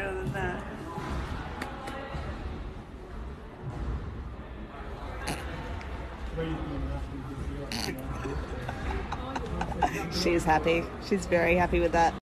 better than that. She's happy. She's very happy with that.